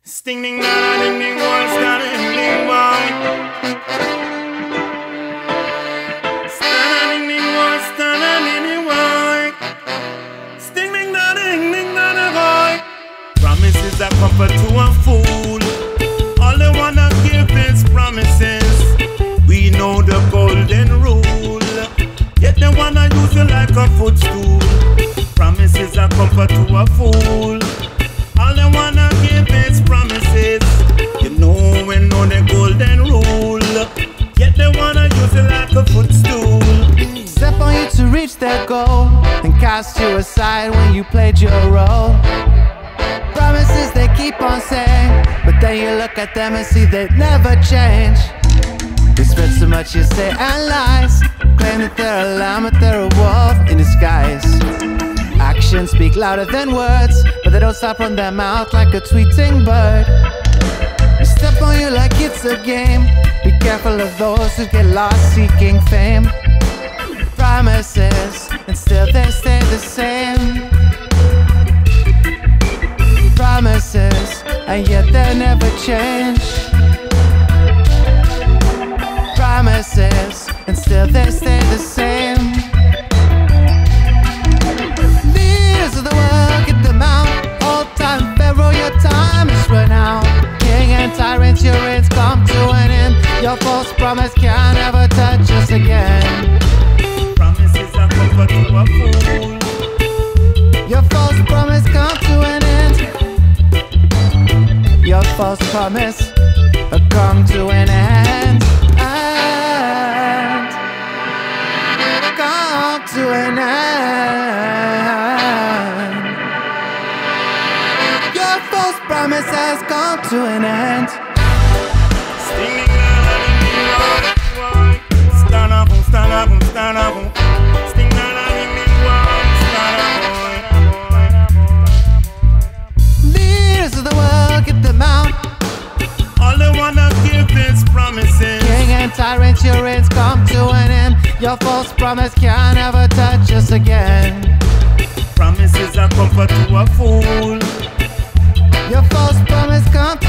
Sting ding da ding ding boy, stand ding ding boy. Stand ding ding boy, stand ding ding boy. Sting ding da boy. Promises are comfort to a fool. All they wanna give is promises. We know the golden rule, yet they wanna use it like a footstool. Promises are comfort to a fool. All they wanna give is promises. You know we know the golden rule, yet they wanna use it like a footstool. Step on you to reach their goal, then cast you aside when you played your role. Promises they keep on saying, but then you look at them and see they never change. They spend so much you say and lies, claim that they're a lamb but they're a wolf in disguise. Actions speak louder than words, but they don't stop from their mouth like a tweeting bird. They step on you like it's a game. Be careful of those who get lost seeking fame. Promises, and still they stay the same. Promises, and yet they never change. Promises, and still they stay the same. Leaders of the world, get them out. Old time pharaoh, your time is run out. King and tyrant, your reigns come to an end. Your false promise can't ever touch us again. Promises are comfort to a fool. Your false promise come to an end. Your false promise come to an end. And come to an end. Your false promise has come to an end. Sting ding da ding ding boy. Stand up, stand up, stand up. Sting da ding ding boy, stand up. Leaders of the world, get them out. All they wanna give is promises. King and tyrant, your reigns come to an end. Your false promise can't ever touch us again. Promises are comfort to a fool. Your false promise come